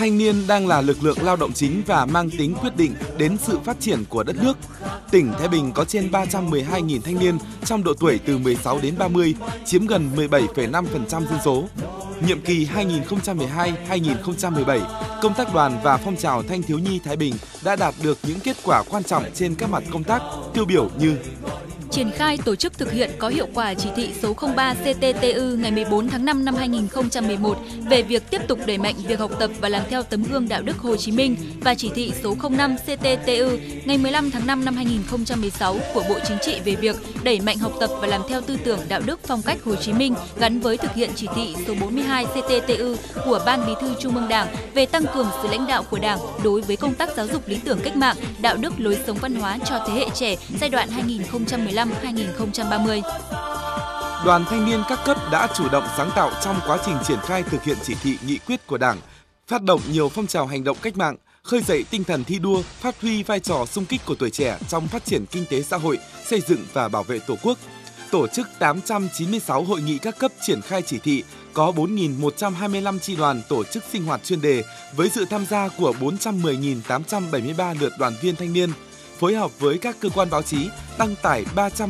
Thanh niên đang là lực lượng lao động chính và mang tính quyết định đến sự phát triển của đất nước. Tỉnh Thái Bình có trên 312.000 thanh niên trong độ tuổi từ 16 đến 30, chiếm gần 17,5% dân số. Nhiệm kỳ 2012-2017, công tác đoàn và phong trào thanh thiếu nhi Thái Bình đã đạt được những kết quả quan trọng trên các mặt công tác, tiêu biểu như triển khai tổ chức thực hiện có hiệu quả chỉ thị số 03 CTTU ngày 14 tháng 5 năm 2011 về việc tiếp tục đẩy mạnh việc học tập và làm theo tấm gương đạo đức Hồ Chí Minh và chỉ thị số 05 CTTU ngày 15 tháng 5 năm 2016 của Bộ Chính trị về việc đẩy mạnh học tập và làm theo tư tưởng đạo đức phong cách Hồ Chí Minh gắn với thực hiện chỉ thị số 42 CTTU của Ban Bí thư Trung ương Đảng về tăng cường sự lãnh đạo của Đảng đối với công tác giáo dục lý tưởng cách mạng, đạo đức lối sống văn hóa cho thế hệ trẻ giai đoạn 2015-2030. Đoàn thanh niên các cấp đã chủ động sáng tạo trong quá trình triển khai thực hiện chỉ thị nghị quyết của Đảng, phát động nhiều phong trào hành động cách mạng, khơi dậy tinh thần thi đua, phát huy vai trò xung kích của tuổi trẻ trong phát triển kinh tế xã hội, xây dựng và bảo vệ Tổ quốc. Tổ chức 896 hội nghị các cấp triển khai chỉ thị, có 4.125 chi đoàn tổ chức sinh hoạt chuyên đề với sự tham gia của 410.873 lượt đoàn viên thanh niên, phối hợp với các cơ quan báo chí đăng tải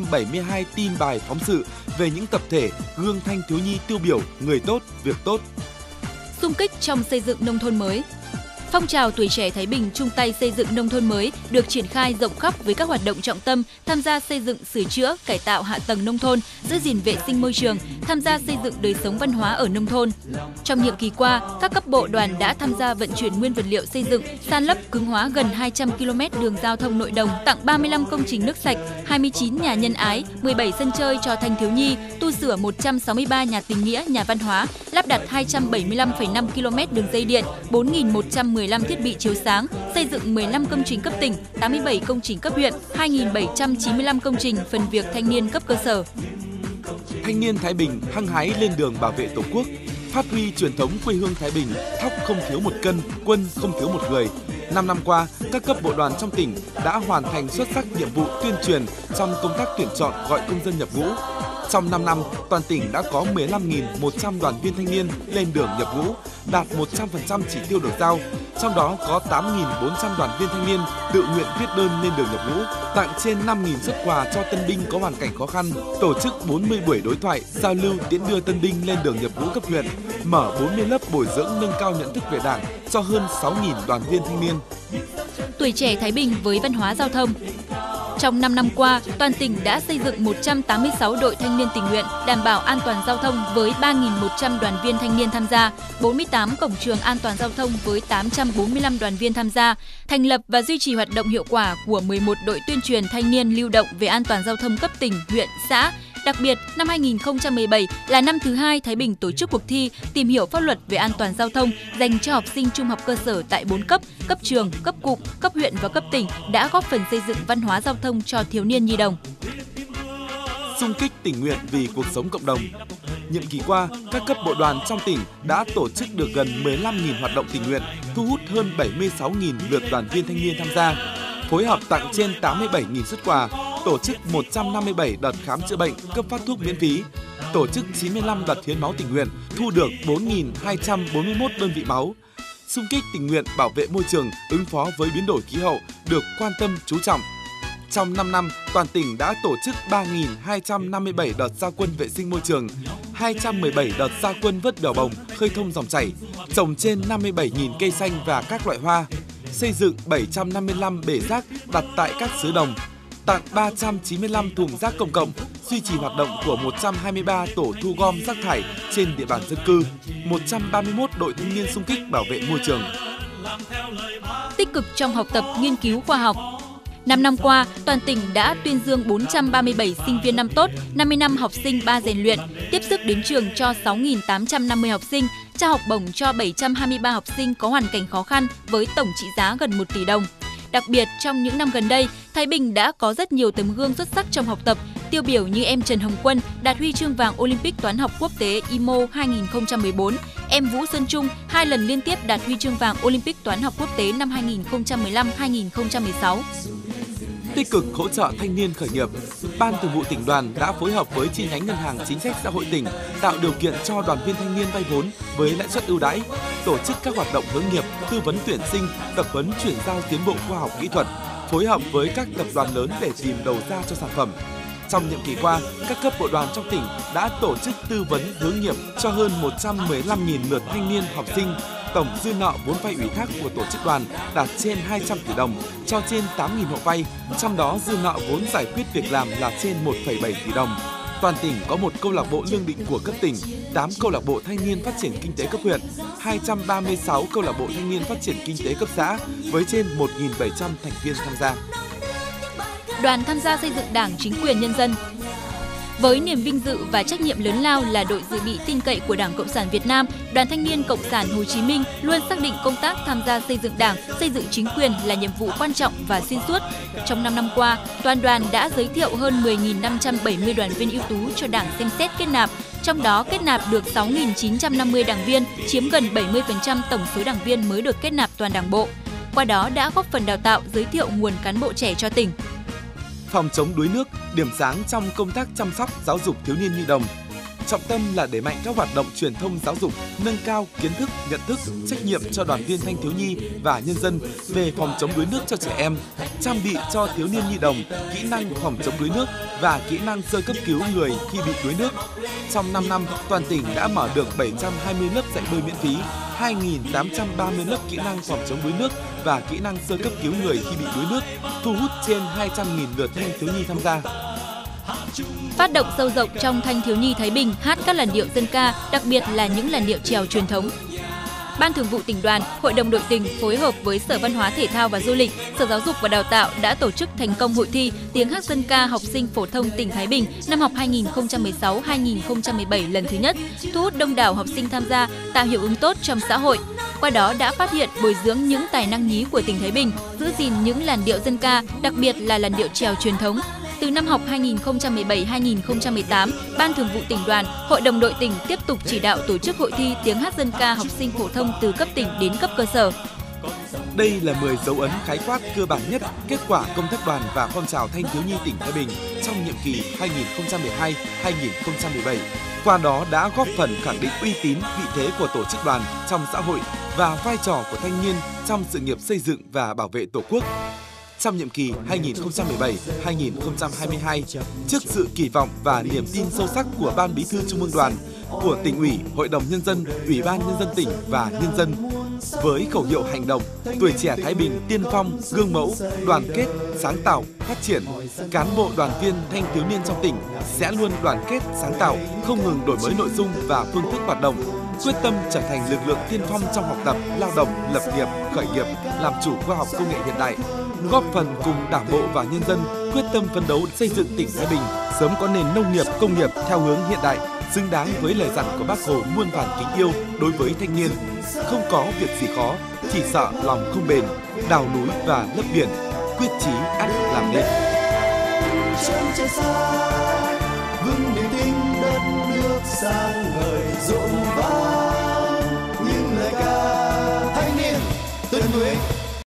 372 tin bài phóng sự về những tập thể gương thanh thiếu nhi tiêu biểu, người tốt, việc tốt. Xung kích trong xây dựng nông thôn mới. Phong trào tuổi trẻ Thái Bình chung tay xây dựng nông thôn mới được triển khai rộng khắp với các hoạt động trọng tâm tham gia xây dựng, sửa chữa, cải tạo hạ tầng nông thôn, giữ gìn vệ sinh môi trường, tham gia xây dựng đời sống văn hóa ở nông thôn. Trong nhiệm kỳ qua, các cấp bộ đoàn đã tham gia vận chuyển nguyên vật liệu xây dựng, san lấp cứng hóa gần 200 km đường giao thông nội đồng, tặng 35 công trình nước sạch, 29 nhà nhân ái, 17 sân chơi cho thanh thiếu nhi, tu sửa 163 nhà tình nghĩa, nhà văn hóa, lắp đặt 275,5 km đường dây điện, 4.115 thiết bị chiếu sáng, xây dựng 15 công trình cấp tỉnh, 87 công trình cấp huyện, 2.795 công trình phần việc thanh niên cấp cơ sở. Thanh niên Thái Bình hăng hái lên đường bảo vệ Tổ quốc, phát huy truyền thống quê hương Thái Bình, thóc không thiếu một cân, quân không thiếu một người. 5 năm qua, các cấp bộ đoàn trong tỉnh đã hoàn thành xuất sắc nhiệm vụ tuyên truyền trong công tác tuyển chọn gọi công dân nhập ngũ. Trong 5 năm, toàn tỉnh đã có 15.100 đoàn viên thanh niên lên đường nhập ngũ, đạt 100% chỉ tiêu được giao. Trong đó có 8.400 đoàn viên thanh niên tự nguyện viết đơn lên đường nhập ngũ, tặng trên 5.000 suất quà cho tân binh có hoàn cảnh khó khăn, tổ chức 40 buổi đối thoại, giao lưu tiễn đưa tân binh lên đường nhập ngũ cấp huyện, mở 40 lớp bồi dưỡng nâng cao nhận thức về Đảng cho hơn 6.000 đoàn viên thanh niên. Tuổi trẻ Thái Bình với văn hóa giao thông. Trong 5 năm qua, toàn tỉnh đã xây dựng 186 đội thanh niên tình nguyện đảm bảo an toàn giao thông với 3.100 đoàn viên thanh niên tham gia, 48 cổng trường an toàn giao thông với 845 đoàn viên tham gia, thành lập và duy trì hoạt động hiệu quả của 11 đội tuyên truyền thanh niên lưu động về an toàn giao thông cấp tỉnh, huyện, xã. Đặc biệt, năm 2017 là năm thứ 2 Thái Bình tổ chức cuộc thi tìm hiểu pháp luật về an toàn giao thông dành cho học sinh trung học cơ sở tại 4 cấp, cấp trường, cấp cụm, cấp huyện và cấp tỉnh đã góp phần xây dựng văn hóa giao thông cho thiếu niên nhi đồng. Xung kích tình nguyện vì cuộc sống cộng đồng. Nhiệm kỳ qua, các cấp bộ đoàn trong tỉnh đã tổ chức được gần 15.000 hoạt động tình nguyện, thu hút hơn 76.000 lượt đoàn viên thanh niên tham gia, phối hợp tặng trên 87.000 suất quà, tổ chức 157 đợt khám chữa bệnh, cấp phát thuốc miễn phí, tổ chức 95 đợt hiến máu tình nguyện, thu được 4.241 đơn vị máu. Xung kích tình nguyện bảo vệ môi trường, ứng phó với biến đổi khí hậu được quan tâm chú trọng. Trong 5 năm, toàn tỉnh đã tổ chức 3.257 đợt ra quân vệ sinh môi trường, 217 đợt ra quân vớt bèo bồng, khơi thông dòng chảy, trồng trên 57.000 cây xanh và các loại hoa, xây dựng 755 bể rác đặt tại các xứ đồng, tặng 395 thùng rác công cộng, duy trì hoạt động của 123 tổ thu gom rác thải trên địa bàn dân cư, 131 đội thanh niên xung kích bảo vệ môi trường. Tích cực trong học tập, nghiên cứu khoa học. 5 năm qua, toàn tỉnh đã tuyên dương 437 sinh viên năm tốt, 50 năm học sinh 3 rèn luyện, tiếp sức đến trường cho 6.850 học sinh, trao học bổng cho 723 học sinh có hoàn cảnh khó khăn với tổng trị giá gần 1 tỷ đồng. Đặc biệt, trong những năm gần đây, Thái Bình đã có rất nhiều tấm gương xuất sắc trong học tập, tiêu biểu như em Trần Hồng Quân đạt huy chương vàng Olympic toán học quốc tế IMO 2014, em Vũ Xuân Trung 2 lần liên tiếp đạt huy chương vàng Olympic toán học quốc tế năm 2015-2016. Tích cực hỗ trợ thanh niên khởi nghiệp. Ban Thường vụ Tỉnh đoàn đã phối hợp với chi nhánh Ngân hàng Chính sách Xã hội tỉnh tạo điều kiện cho đoàn viên thanh niên vay vốn với lãi suất ưu đãi, tổ chức các hoạt động hướng nghiệp, tư vấn tuyển sinh, tập huấn chuyển giao tiến bộ khoa học kỹ thuật, phối hợp với các tập đoàn lớn để tìm đầu ra cho sản phẩm. Trong nhiệm kỳ qua, các cấp bộ đoàn trong tỉnh đã tổ chức tư vấn hướng nghiệp cho hơn 115.000 lượt thanh niên học sinh. Tổng dư nợ vốn vay ủy thác của tổ chức đoàn đạt trên 200 tỷ đồng cho trên 8.000 hộ vay, trong đó dư nợ vốn giải quyết việc làm là trên 1,7 tỷ đồng. Toàn tỉnh có 1 câu lạc bộ lương định của cấp tỉnh, 8 câu lạc bộ thanh niên phát triển kinh tế cấp huyện, 236 câu lạc bộ thanh niên phát triển kinh tế cấp xã với trên 1.700 thành viên tham gia. Đoàn tham gia xây dựng Đảng, chính quyền, nhân dân. Với niềm vinh dự và trách nhiệm lớn lao là đội dự bị tin cậy của Đảng Cộng sản Việt Nam, Đoàn Thanh niên Cộng sản Hồ Chí Minh luôn xác định công tác tham gia xây dựng Đảng, xây dựng chính quyền là nhiệm vụ quan trọng và xuyên suốt. Trong 5 năm qua, toàn đoàn đã giới thiệu hơn 10.570 đoàn viên ưu tú cho Đảng xem xét kết nạp, trong đó kết nạp được 6.950 đảng viên, chiếm gần 70% tổng số đảng viên mới được kết nạp toàn Đảng bộ. Qua đó đã góp phần đào tạo, giới thiệu nguồn cán bộ trẻ cho tỉnh. Phòng chống đuối nước, điểm sáng trong công tác chăm sóc giáo dục thiếu niên nhi đồng. Trọng tâm là đẩy mạnh các hoạt động truyền thông giáo dục, nâng cao kiến thức, nhận thức, trách nhiệm cho đoàn viên thanh thiếu nhi và nhân dân về phòng chống đuối nước cho trẻ em, trang bị cho thiếu niên nhi đồng kỹ năng phòng chống đuối nước và kỹ năng sơ cấp cứu người khi bị đuối nước. Trong 5 năm, toàn tỉnh đã mở được 720 lớp dạy bơi miễn phí, 2.830 lớp kỹ năng phòng chống đuối nước và kỹ năng sơ cấp cứu người khi bị đuối nước, thu hút trên 200.000 lượt thanh thiếu nhi tham gia. Phát động sâu rộng trong thanh thiếu nhi Thái Bình hát các làn điệu dân ca, đặc biệt là những làn điệu chèo truyền thống. Ban Thường vụ Tỉnh đoàn, Hội đồng đội tỉnh phối hợp với Sở Văn hóa Thể thao và Du lịch, Sở Giáo dục và Đào tạo đã tổ chức thành công hội thi tiếng hát dân ca học sinh phổ thông tỉnh Thái Bình năm học 2016-2017 lần thứ nhất, thu hút đông đảo học sinh tham gia, tạo hiệu ứng tốt trong xã hội. Qua đó đã phát hiện, bồi dưỡng những tài năng nhí của tỉnh Thái Bình, giữ gìn những làn điệu dân ca, đặc biệt là làn điệu chèo truyền thống. Từ năm học 2017-2018, Ban Thường vụ Tỉnh đoàn, Hội đồng đội tỉnh tiếp tục chỉ đạo tổ chức hội thi tiếng hát dân ca học sinh phổ thông từ cấp tỉnh đến cấp cơ sở. Đây là 10 dấu ấn khái quát cơ bản nhất kết quả công tác đoàn và phong trào thanh thiếu nhi tỉnh Thái Bình trong nhiệm kỳ 2012-2017. Qua đó đã góp phần khẳng định uy tín, vị thế của tổ chức đoàn trong xã hội và vai trò của thanh niên trong sự nghiệp xây dựng và bảo vệ Tổ quốc. Trong nhiệm kỳ 2017-2022, trước sự kỳ vọng và niềm tin sâu sắc của Ban Bí thư Trung ương Đoàn, của Tỉnh ủy, Hội đồng Nhân dân, Ủy ban Nhân dân tỉnh và nhân dân, với khẩu hiệu hành động tuổi trẻ Thái Bình tiên phong, gương mẫu, đoàn kết, sáng tạo, phát triển, cán bộ đoàn viên thanh thiếu niên trong tỉnh sẽ luôn đoàn kết, sáng tạo, không ngừng đổi mới nội dung và phương thức hoạt động, quyết tâm trở thành lực lượng tiên phong trong học tập, lao động, lập nghiệp, khởi nghiệp, làm chủ khoa học công nghệ hiện đại, góp phần cùng Đảng bộ và nhân dân quyết tâm phấn đấu xây dựng tỉnh Thái Bình sớm có nền nông nghiệp, công nghiệp theo hướng hiện đại, xứng đáng với lời dặn của Bác Hồ muôn vàn kính yêu đối với thanh niên. Không có việc gì khó, chỉ sợ lòng không bền, đào núi và lấp biển, quyết chí ắt làm nên. Chân trời xa, vững niềm tin đất nước sáng